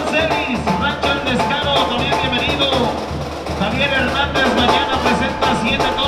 Celis, Rancho El Descaro, también bienvenido. Javier Hernández mañana presenta 7 toros.